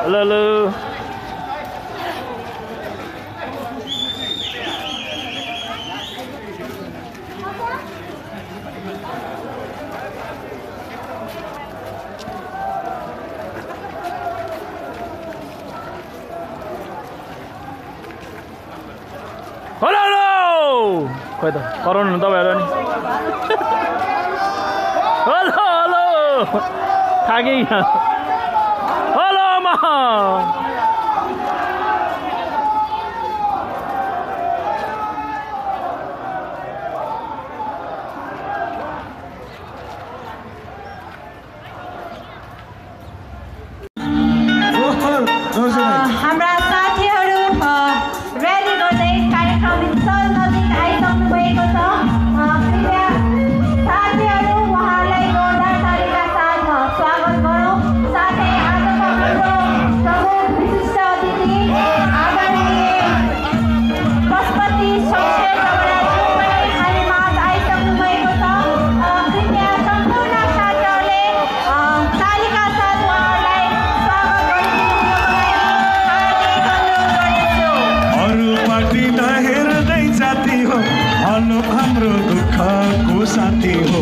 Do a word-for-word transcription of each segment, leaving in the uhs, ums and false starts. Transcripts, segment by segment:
Hello hello hello hello खोइ त कराउनु न तपाईँहरू नि हेलो हेलो थाके हेलो मा हाम्रा साथीहरू र्याली गर्दै कार्यक्रम स्थल नजिक आइसक्नु भएको छ। कृपया साथीहरू उहाँलाई जोरदार तालीका साथ स्वागत गरौँ। साथै आजको हाम्रो प्रमुख विशिष्ट अतिथि आदरणीय पशुपति शमशेरज्यूज्यू पनि हामी माझ आइसक्नु भएको छ। कृपया सम्पूर्ण छात्रहरूले तालीका साथ उहाँहरूलाई स्वागत पार्टी हेर्दै जाति हो भलो हाम्रो दुःखको साथी हो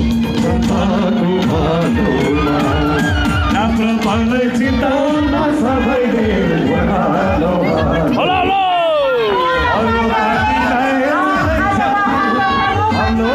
राम्रो भन्दै चिताउन सबैले हेलो हेलो अरू पार्टीलाई हेर्दै जाति हो भलो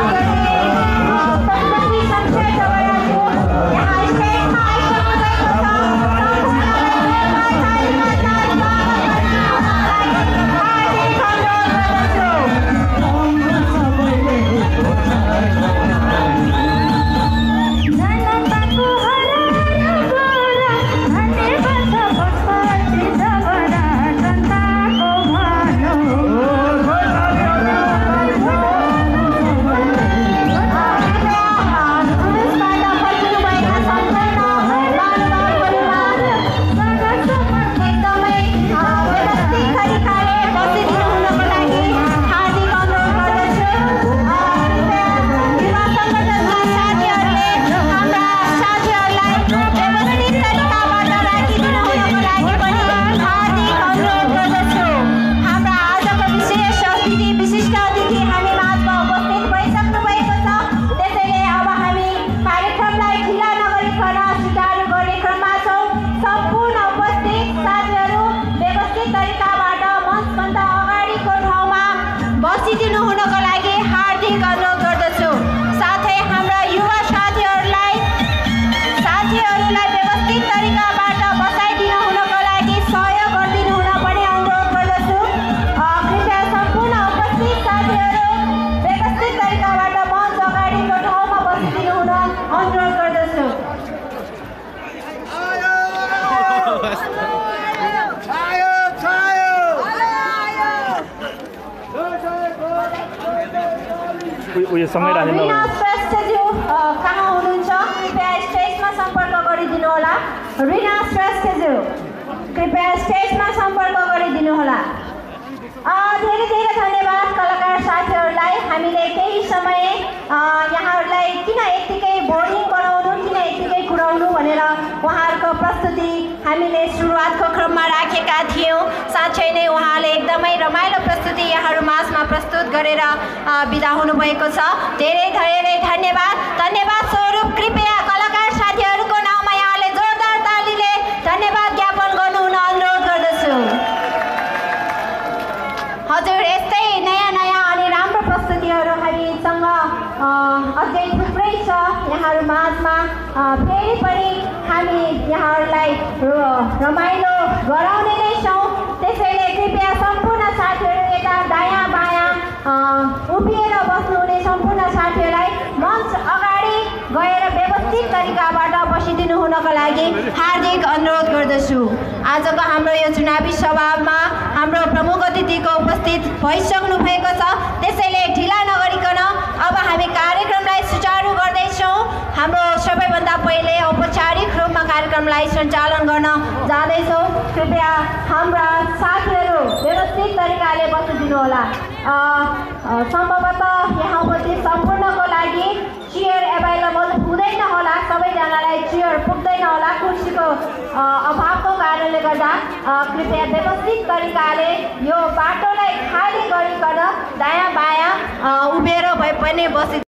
उयो सँगै राख्नु रिना श्रेष्ठज्यू कहाँ हुनुहुन्छ? कृपया स्टेजमा सम्पर्क गरिदिनु होला। रिना श्रेष्ठज्यू कृपया स्टेजमा सम्पर्क गरिदिनु होला। धेरै धेरै धन्यवाद कलाकार साथीहरूलाई। हामीले केही समय यहाँहरूलाई किन यत्तिकै बोरिङ बनाउनु, किन यत्तिकै कुराउनु भनेर उहाँहरूको प्रस्तुति हामीले सुरुवातको क्रममा राखेका थियौँ। साँच्चै नै उहाँले एकदमै रमाइलो प्रस्तुति यहाँहरू माझमा प्रस्तुत गरेर बिदा हुनुभएको छ। धेरै धेरै धन्यवाद। धन्यवाद स्वरूप कृपया कलाकार साथीहरूको नाममा यहाँले जोरदार तालीले धन्यवाद ज्ञापन गर्नु हुन अनुरोध गर्दछु। हजुर, यस्तै नयाँ नयाँ अनि राम्रो प्रस्तुतिहरू हामीसँग अझै थुप्रै छ यहाँहरू माझमा। फेरि पनि हामी यहाँहरूलाई रमाइलो गराउने नै छौँ। त्यसैले कृपया सम्पूर्ण साथीहरू यता दायाँ बायाँ उभिएर बस्नुहुने सम्पूर्ण साथीहरूलाई मञ्च अगाडि गएर व्यवस्थित तरिकाबाट बसिदिनु हुनको लागि हार्दिक अनुरोध गर्दछु। आजको हाम्रो यो चुनावी सभामा हाम्रो प्रमुख अतिथिको उपस्थित भइसक्नु भएको छ। त्यसैले ढिला नगरिकन अब हामी कार्यक्रमलाई सुचारू गर्दैछौँ। हाम्रो सबैभन्दा पहिले औपचारिक रूपमा कार्यक्रमलाई सञ्चालन गर्न जाँदैछौँ। कृपया हाम्रा साथीहरू व्यवस्थित तरिकाले बसिदिनु होला। सम्भवतः यहाँ उपस्थित सम्पूर्णको लागि चेयर एभाइलेबल हुँदैन होला, सबैजनालाई चेयर पुग्दैन होला कुर्सीको अभावको कारणले। भएकोले गर्दा कृपया व्यवस्थित तरिकाले यो बाटोलाई खाली गरिकन दायाँ बायाँ उभिएर भए पनि बसी